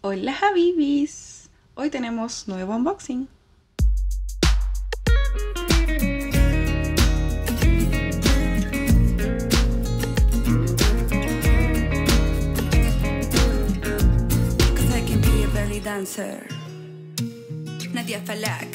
Hola Habibis, hoy tenemos nuevo unboxing. Dancer, Nadia Falak.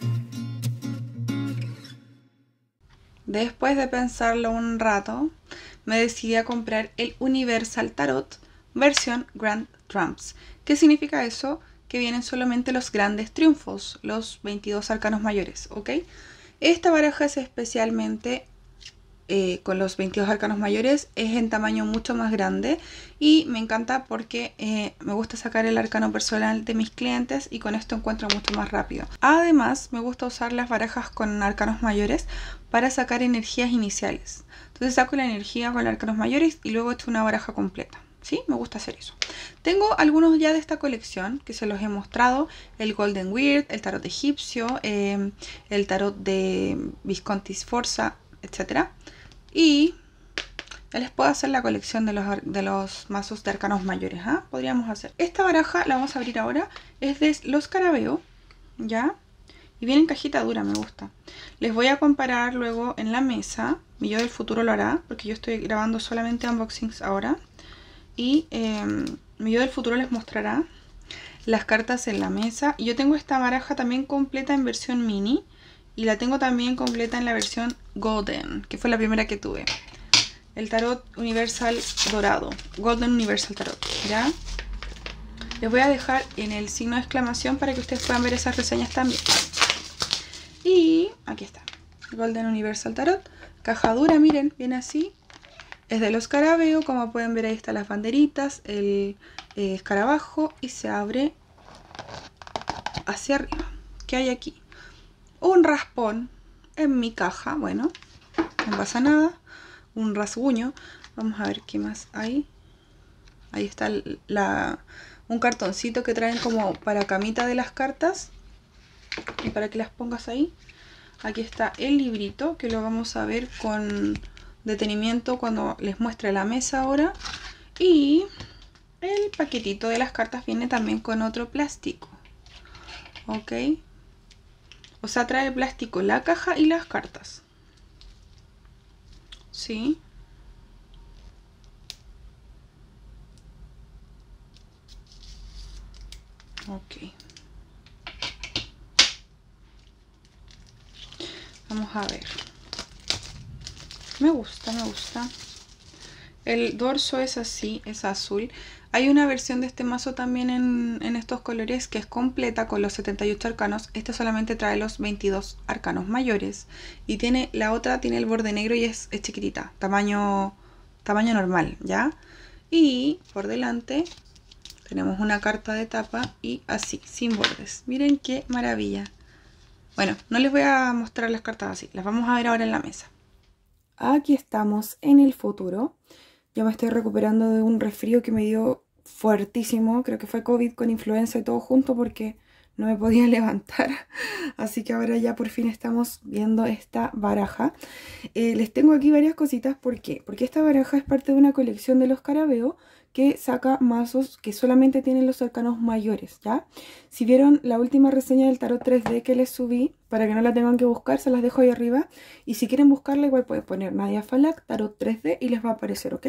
Después de pensarlo un rato, me decidí a comprar el Universal Tarot versión Grand Trumps. ¿Qué significa eso? Que vienen solamente los grandes triunfos, los 22 arcanos mayores, ¿ok? Esta baraja es especialmente con los 22 arcanos mayores, es en tamaño mucho más grande y me encanta porque me gusta sacar el arcano personal de mis clientes y con esto encuentro mucho más rápido. Además me gusta usar las barajas con arcanos mayores para sacar energías iniciales. Entonces saco la energía con los arcanos mayores y luego echo una baraja completa. ¿Sí? Me gusta hacer eso. Tengo algunos ya de esta colección que se los he mostrado. El Golden Weird, el tarot egipcio, el tarot de Visconti Sforza, etc. Y ya les puedo hacer la colección de los mazos de arcanos mayores. Podríamos hacer. Esta baraja la vamos a abrir ahora. Es de los Scarabeo, ¿ya? Y viene en cajita dura, me gusta. Les voy a comparar luego en la mesa. Mi yo del futuro lo hará, porque yo estoy grabando solamente unboxings ahora. Y mi yo del futuro les mostrará las cartas en la mesa. Y yo tengo esta baraja también completa en versión mini. Y la tengo también completa en la versión Golden, que fue la primera que tuve. El tarot universal dorado. Golden Universal Tarot, ¿ya? Les voy a dejar en el signo de exclamación para que ustedes puedan ver esas reseñas también. Y aquí está. Golden Universal Tarot. Caja dura, miren, viene así. Es de los Scarabeo, como pueden ver ahí están las banderitas, el escarabajo y se abre hacia arriba. ¿Qué hay aquí? Un raspón en mi caja, bueno, no pasa nada. Un rasguño. Vamos a ver qué más hay. Ahí está un cartoncito que traen como para camita de las cartas y para que las pongas ahí. Aquí está el librito que lo vamos a ver con detenimiento cuando les muestre la mesa ahora. Y el paquetito de las cartas viene también con otro plástico, ok. O sea, trae plástico la caja y las cartas. ¿Sí? Ok. Vamos a ver. Me gusta, me gusta. El dorso es así, es azul. Hay una versión de este mazo también en estos colores que es completa con los 78 arcanos. Este solamente trae los 22 arcanos mayores. Y tiene la otra tiene el borde negro y es chiquitita, tamaño normal, ¿ya? Y por delante tenemos una carta de tapa y así, sin bordes. Miren qué maravilla. Bueno, no les voy a mostrar las cartas así, las vamos a ver ahora en la mesa. Aquí estamos en el futuro. Ya me estoy recuperando de un resfrío que me dio fuertísimo. Creo que fue COVID con influenza y todo junto porque no me podía levantar. Así que ahora ya por fin estamos viendo esta baraja. Les tengo aquí varias cositas. ¿Por qué? Porque esta baraja es parte de una colección de los Scarabeo que saca mazos que solamente tienen los arcanos mayores, ¿ya? Si vieron la última reseña del tarot 3D que les subí, para que no la tengan que buscar, se las dejo ahí arriba. Y si quieren buscarla, igual pueden poner Nadia Falak, tarot 3D y les va a aparecer, ¿ok?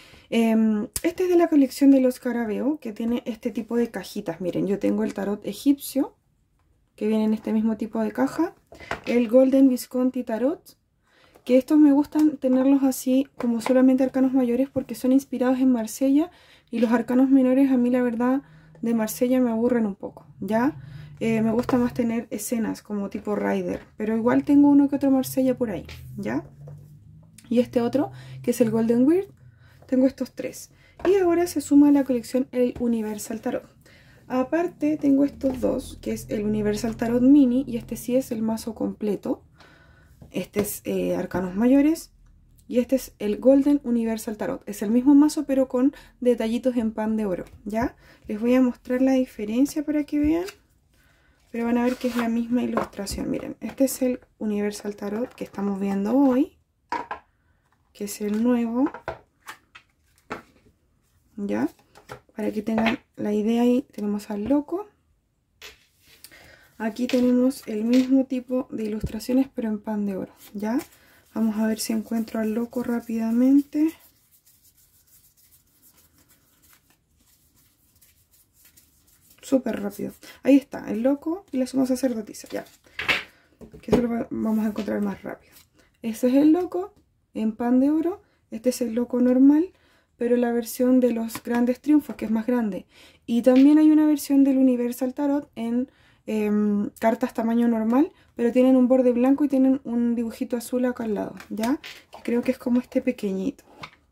Este es de la colección de los Scarabeo, que tiene este tipo de cajitas. Miren, yo tengo el tarot egipcio, que viene en este mismo tipo de caja. El Golden Visconti Tarot, que estos me gustan tenerlos así como solamente arcanos mayores porque son inspirados en Marsella. Y los arcanos menores a mí la verdad de Marsella me aburren un poco, ¿ya? Me gusta más tener escenas como tipo Rider, pero igual tengo uno que otro Marsella por ahí, ¿ya? Y este otro, que es el Golden Weird, tengo estos tres. Y ahora se suma a la colección el Universal Tarot. Aparte tengo estos dos, que es el Universal Tarot Mini, y este sí es el mazo completo. Este es arcanos mayores. Y este es el Golden Universal Tarot. Es el mismo mazo pero con detallitos en pan de oro, ¿ya? Les voy a mostrar la diferencia para que vean. Pero van a ver que es la misma ilustración. Miren, este es el Universal Tarot que estamos viendo hoy. Que es el nuevo. ¿Ya? Para que tengan la idea, ahí tenemos al loco. Aquí tenemos el mismo tipo de ilustraciones, pero en pan de oro, ¿ya? Vamos a ver si encuentro al loco rápidamente. Súper rápido. Ahí está, el loco y la suma sacerdotisa, ya. Que eso lo vamos a encontrar más rápido. Este es el loco en pan de oro. Este es el loco normal, pero la versión de los grandes triunfos, que es más grande. Y también hay una versión del Universal Tarot en cartas tamaño normal, pero tienen un borde blanco y tienen un dibujito azul acá al lado, ¿ya? Que creo que es como este pequeñito.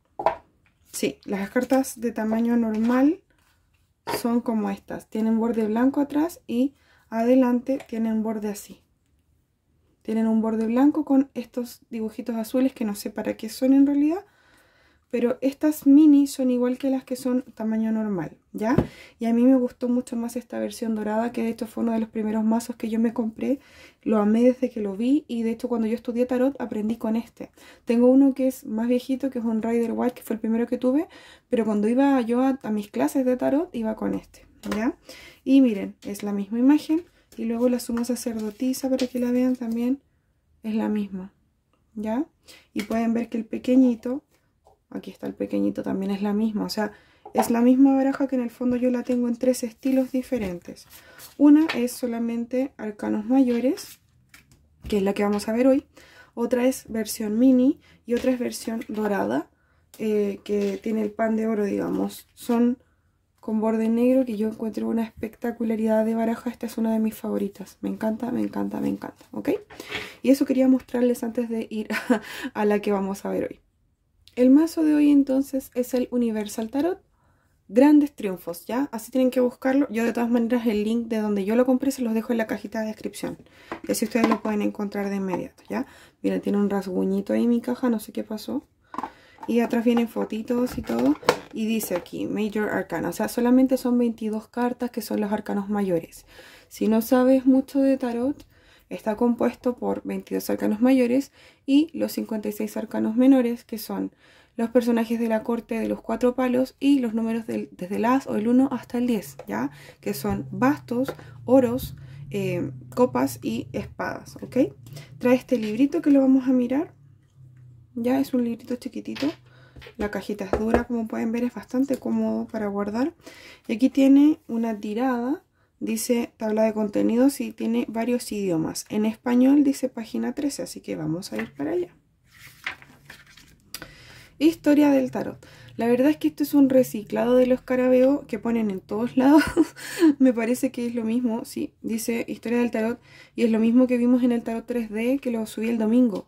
Sí, las cartas de tamaño normal son como estas. Tienen borde blanco atrás y adelante tienen borde así. Tienen un borde blanco con estos dibujitos azules que no sé para qué son en realidad. Pero estas mini son igual que las que son tamaño normal, ¿ya? Y a mí me gustó mucho más esta versión dorada, que de hecho fue uno de los primeros mazos que yo me compré. Lo amé desde que lo vi y de hecho cuando yo estudié tarot aprendí con este. Tengo uno que es más viejito, que es un Rider White, que fue el primero que tuve. Pero cuando iba yo a mis clases de tarot, iba con este, ¿ya? Y miren, es la misma imagen. Y luego la suma sacerdotisa, para que la vean también, es la misma, ¿ya? Y pueden ver que el pequeñito... Aquí está el pequeñito, también es la misma. O sea, es la misma baraja, que en el fondo yo la tengo en 3 estilos diferentes. Una es solamente arcanos mayores, que es la que vamos a ver hoy. Otra es versión mini y otra es versión dorada, que tiene el pan de oro, digamos. Son con borde negro, que yo encuentro una espectacularidad de baraja. Esta es una de mis favoritas. Me encanta, me encanta, me encanta. ¿Ok? Y eso quería mostrarles antes de ir a la que vamos a ver hoy. El mazo de hoy entonces es el Universal Tarot Grandes Triunfos, ¿ya? Así tienen que buscarlo. Yo de todas maneras el link de donde yo lo compré se los dejo en la cajita de descripción. Y así ustedes lo pueden encontrar de inmediato, ¿ya? Miren, tiene un rasguñito ahí mi caja, no sé qué pasó. Y atrás vienen fotitos y todo. Y dice aquí, Major Arcana. O sea, solamente son 22 cartas que son los arcanos mayores. Si no sabes mucho de tarot... Está compuesto por 22 arcanos mayores y los 56 arcanos menores, que son los personajes de la corte de los 4 palos y los números desde el as o el 1 hasta el 10, ¿ya? Que son bastos, oros, copas y espadas, ¿ok? Trae este librito que lo vamos a mirar, ya es un librito chiquitito. La cajita es dura, como pueden ver, es bastante cómodo para guardar. Y aquí tiene una tirada. Dice tabla de contenidos y tiene varios idiomas. En español dice página 13, así que vamos a ir para allá. Historia del tarot. La verdad es que esto es un reciclado de los Scarabeo que ponen en todos lados. Me parece que es lo mismo. Sí, dice historia del tarot y es lo mismo que vimos en el tarot 3D, que lo subí el domingo.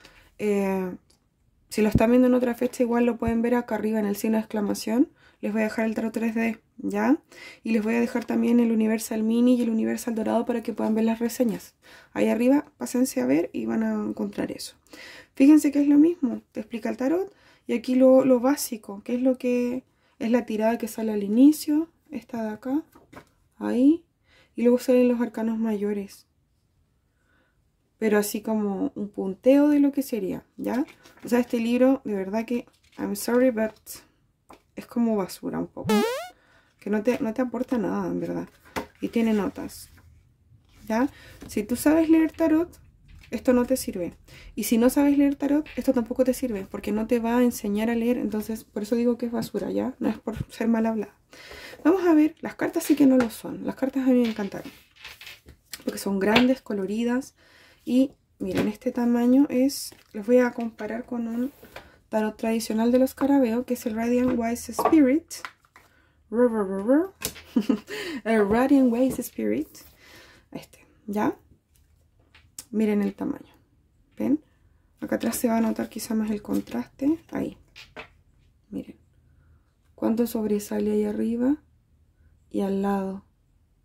Si lo están viendo en otra fecha, igual lo pueden ver acá arriba en el signo de exclamación. Les voy a dejar el tarot 3D, ¿ya? Y les voy a dejar también el Universal Mini y el Universal Dorado para que puedan ver las reseñas. Ahí arriba, pásense a ver y van a encontrar eso. Fíjense que es lo mismo, te explica el tarot. Y aquí lo básico, que es lo que es la tirada que sale al inicio, esta de acá, ahí. Y luego salen los arcanos mayores. Pero así como un punteo de lo que sería, ¿ya? O sea, este libro, de verdad que, I'm sorry, but... es como basura un poco. Que no te aporta nada, en verdad. Y tiene notas, ¿ya? Si tú sabes leer tarot, esto no te sirve. Y si no sabes leer tarot, esto tampoco te sirve. Porque no te va a enseñar a leer. Entonces, por eso digo que es basura, ¿ya? No es por ser mal hablada. Vamos a ver. Las cartas sí que no lo son. Las cartas a mí me encantaron. Porque son grandes, coloridas. Y miren, este tamaño es... Les voy a comparar con un... tarot tradicional de los Scarabeo, que es el Radiant Wise Spirit. El Radiant Wise Spirit. ¿Ya? Miren el tamaño. ¿Ven? Acá atrás se va a notar quizá más el contraste. Ahí. Miren. Cuánto sobresale ahí arriba y al lado.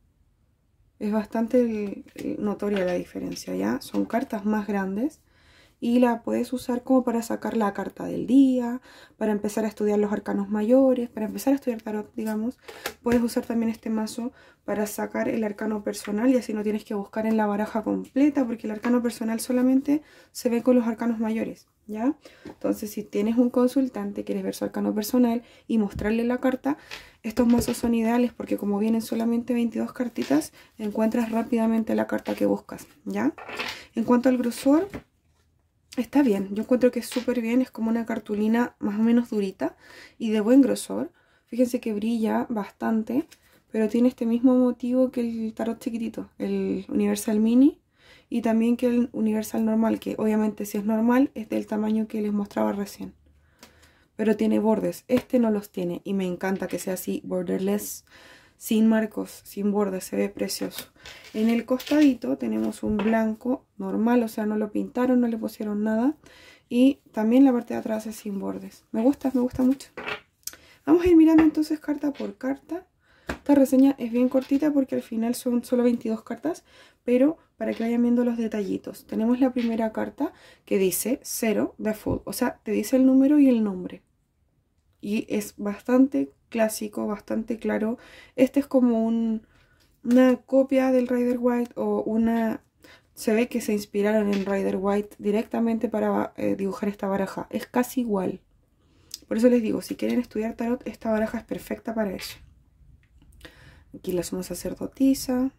Es bastante notoria la diferencia, ¿ya? Son cartas más grandes. y la puedes usar como para sacar la carta del día, para empezar a estudiar los arcanos mayores, para empezar a estudiar tarot, digamos. Puedes usar también este mazo para sacar el arcano personal y así no tienes que buscar en la baraja completa, porque el arcano personal solamente se ve con los arcanos mayores, ¿ya? Entonces, si tienes un consultante, quieres ver su arcano personal y mostrarle la carta, estos mazos son ideales porque como vienen solamente 22 cartitas, encuentras rápidamente la carta que buscas, ¿ya? En cuanto al grosor, está bien. Yo encuentro que es súper bien. Es como una cartulina más o menos durita y de buen grosor. Fíjense que brilla bastante, pero tiene este mismo motivo que el tarot chiquitito, el Universal Mini, y también que el Universal normal, que obviamente si es normal es del tamaño que les mostraba recién. Pero tiene bordes. Este no los tiene y me encanta que sea así, borderless, sin marcos, sin bordes, se ve precioso. En el costadito tenemos un blanco normal, o sea, no lo pintaron, no le pusieron nada. Y también la parte de atrás es sin bordes. Me gusta mucho. Vamos a ir mirando entonces carta por carta. Esta reseña es bien cortita porque al final son solo 22 cartas, pero para que vayan viendo los detallitos. Tenemos la primera carta que dice 0 de full, o sea, te dice el número y el nombre. Y es bastante clásico, bastante claro. Este es como una copia del Rider-Waite o una... Se ve que se inspiraron en Rider-Waite directamente para dibujar esta baraja. Es casi igual. Por eso les digo, si quieren estudiar tarot, esta baraja es perfecta para eso. Aquí la suma sacerdotisa.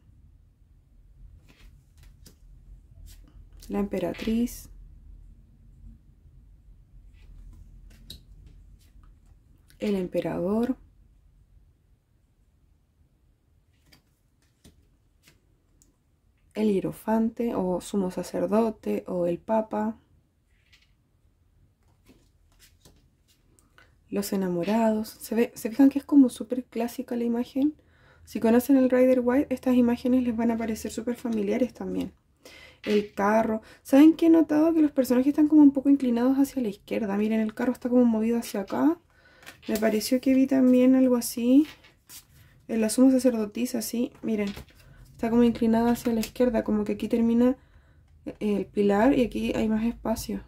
La emperatriz. El emperador. El hierofante o sumo sacerdote o el papa. Los enamorados. ¿Se fijan que es como súper clásica la imagen? Si conocen el Rider-Waite, estas imágenes les van a parecer súper familiares también. El carro. ¿Saben qué he notado? Que los personajes están como un poco inclinados hacia la izquierda. Miren, el carro está como movido hacia acá. Me pareció que vi también algo así. En la suma sacerdotisa, sí. Miren, está como inclinada hacia la izquierda. Como que aquí termina el pilar y aquí hay más espacio.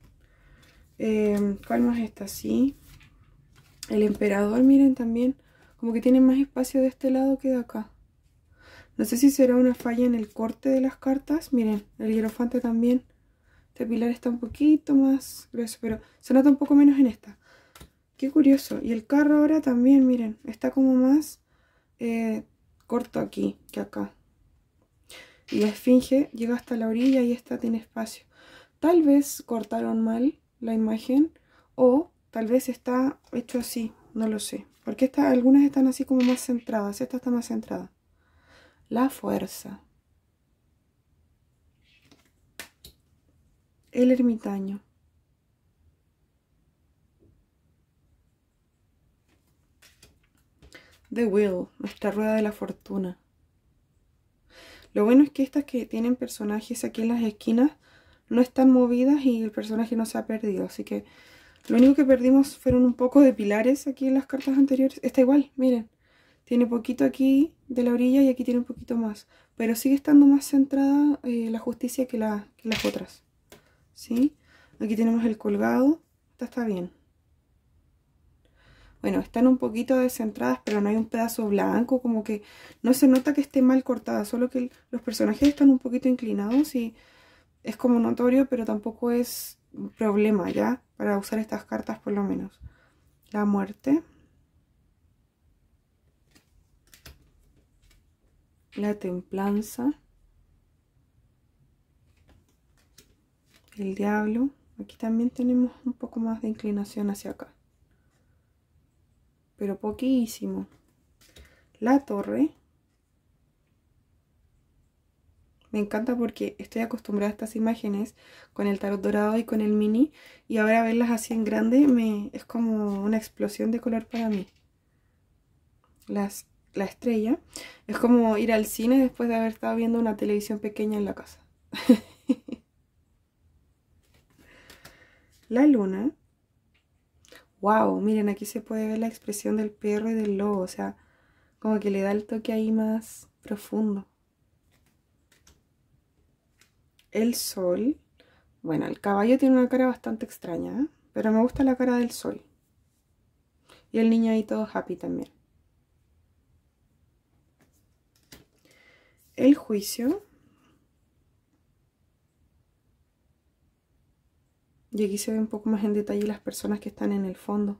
¿Cuál más está así? El emperador, miren también. Como que tiene más espacio de este lado que de acá. No sé si será una falla en el corte de las cartas. Miren, el hierofante también. Este pilar está un poquito más grueso, pero se nota un poco menos en esta. Qué curioso. Y el carro ahora también, miren, está como más corto aquí que acá. Y la esfinge llega hasta la orilla y esta tiene espacio. Tal vez cortaron mal la imagen o tal vez está hecho así, no lo sé. Porque algunas están así como más centradas, esta está más centrada. La fuerza. El ermitaño. The Wheel, nuestra rueda de la fortuna. Lo bueno es que estas que tienen personajes aquí en las esquinas no están movidas y el personaje no se ha perdido. Así que lo único que perdimos fueron un poco de pilares aquí en las cartas anteriores. Está igual, miren. Tiene poquito aquí de la orilla y aquí tiene un poquito más. Pero sigue estando más centrada la justicia que las otras. ¿Sí? Aquí tenemos el colgado. Esta está bien. Bueno, están un poquito descentradas, pero no hay un pedazo blanco, como que no se nota que esté mal cortada, solo que los personajes están un poquito inclinados y es como notorio, pero tampoco es un problema, ¿ya? Para usar estas cartas por lo menos. La muerte. La templanza. El diablo. Aquí también tenemos un poco más de inclinación hacia acá, pero poquísimo. La torre. Me encanta porque estoy acostumbrada a estas imágenes con el tarot dorado y con el mini, y ahora verlas así en grande es como una explosión de color para mí. La estrella es como ir al cine después de haber estado viendo una televisión pequeña en la casa. La luna. Wow, miren, aquí se puede ver la expresión del perro y del lobo, o sea, como que le da el toque ahí más profundo. El sol. Bueno, el caballo tiene una cara bastante extraña, ¿eh? Pero me gusta la cara del sol. Y el niño ahí todo happy también. El juicio. Y aquí se ve un poco más en detalle las personas que están en el fondo.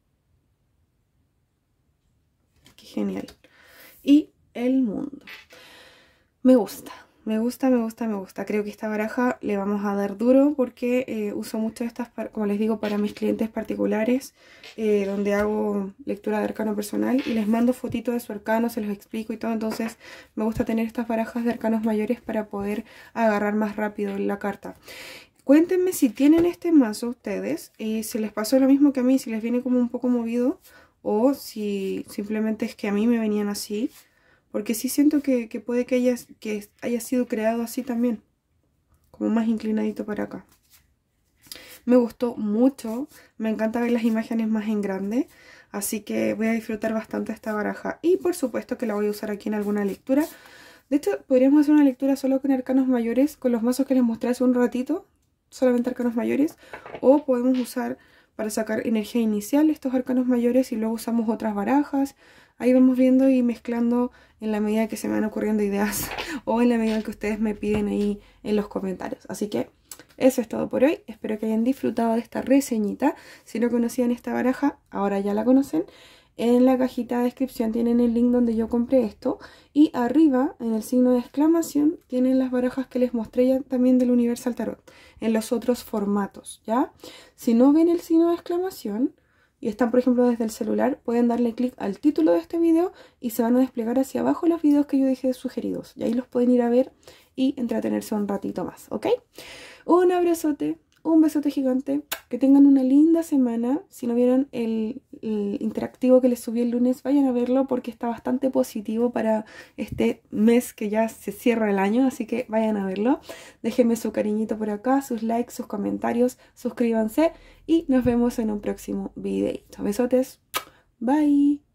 Qué genial. Y el mundo. Me gusta. Me gusta, me gusta, me gusta. Creo que esta baraja le vamos a dar duro porque uso mucho estas, como les digo, para mis clientes particulares, donde hago lectura de arcano personal y les mando fotitos de su arcano, se los explico y todo. Entonces me gusta tener estas barajas de arcanos mayores para poder agarrar más rápido la carta. Cuéntenme si tienen este mazo ustedes, si les pasó lo mismo que a mí, si les viene como un poco movido o si simplemente es que a mí me venían así. Porque sí siento que puede que haya sido creado así también. Como más inclinadito para acá. Me gustó mucho. Me encanta ver las imágenes más en grande. Así que voy a disfrutar bastante esta baraja. Y por supuesto que la voy a usar aquí en alguna lectura. De hecho, podríamos hacer una lectura solo con arcanos mayores. Con los mazos que les mostré hace un ratito. Solamente arcanos mayores. O podemos usar para sacar energía inicial estos arcanos mayores. Y luego usamos otras barajas. Ahí vamos viendo y mezclando en la medida que se me van ocurriendo ideas o en la medida que ustedes me piden ahí en los comentarios. Así que eso es todo por hoy. Espero que hayan disfrutado de esta reseñita. Si no conocían esta baraja, ahora ya la conocen. En la cajita de descripción tienen el link donde yo compré esto. Y arriba, en el signo de exclamación, tienen las barajas que les mostré ya también del Universal Tarot. En los otros formatos, ¿ya? Si no ven el signo de exclamación y están, por ejemplo, desde el celular, pueden darle clic al título de este video y se van a desplegar hacia abajo los videos que yo dejé sugeridos. Y ahí los pueden ir a ver y entretenerse un ratito más, ¿ok? Un abrazote, un besote gigante, que tengan una linda semana. Si no vieron el interactivo que les subí el lunes, vayan a verlo porque está bastante positivo para este mes que ya se cierra el año, así que vayan a verlo. Déjenme su cariñito por acá, sus likes, sus comentarios, suscríbanse y nos vemos en un próximo videito. Besotes, bye.